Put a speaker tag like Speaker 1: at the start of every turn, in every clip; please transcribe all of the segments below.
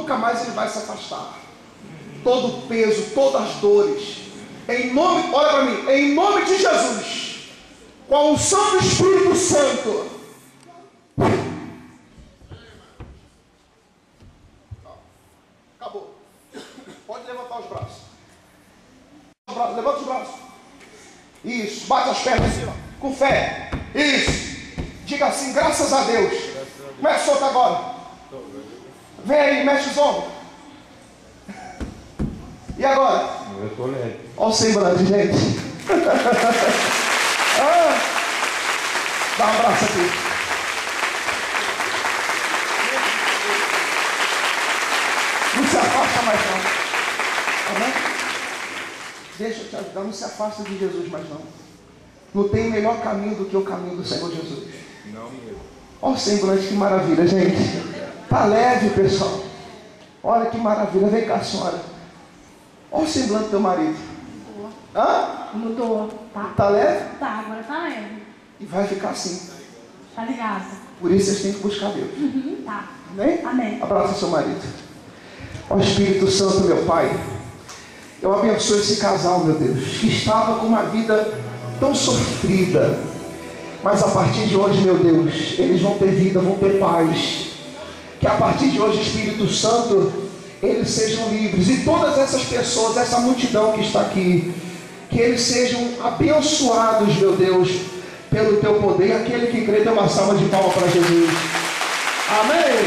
Speaker 1: nunca mais ele vai se afastar. Todo o peso, todas as dores, em nome, olha para mim, em nome de Jesus, com a unção do Espírito Santo, acabou. Pode levantar os braços. Levanta os braços. Isso, bate as pernas assim, ó, com fé. Isso. Diga assim, graças a Deus. Mexe solto agora. Vem aí, mexe os ombros. E agora?
Speaker 2: Eu tô leve.
Speaker 1: Olha o semblante, gente. Dá um abraço aqui. Não se afasta mais não. Amém? Deixa eu te ajudar, não se afasta de Jesus mais não. Não tem melhor caminho do que o caminho do Senhor Jesus.
Speaker 2: Não mesmo.
Speaker 1: Olha o semblante, que maravilha, gente. Tá leve, pessoal. Olha que maravilha. Vem cá, senhora. Olha o semblante do teu marido.
Speaker 3: Mudou.
Speaker 1: Hã?
Speaker 3: Mudou.
Speaker 1: Tá leve?
Speaker 3: Tá, agora tá leve.
Speaker 1: E vai ficar assim.
Speaker 3: Tá ligado?
Speaker 1: Por isso vocês têm que buscar Deus.
Speaker 3: Tá.
Speaker 1: Amém?
Speaker 3: Amém.
Speaker 1: Abraça seu marido. Ó Espírito Santo, meu Pai, eu abençoo esse casal, meu Deus, que estava com uma vida tão sofrida, mas a partir de hoje, meu Deus, eles vão ter vida, vão ter paz. Que a partir de hoje, Espírito Santo, eles sejam livres, e todas essas pessoas, essa multidão que está aqui, que eles sejam abençoados, meu Deus, pelo teu poder. Aquele que crê, dê uma salva de palmas para Jesus. Amém.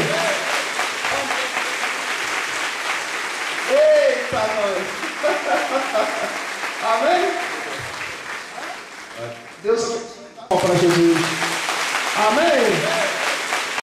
Speaker 1: Eita nós. Amém. Deus abençoe para Jesus.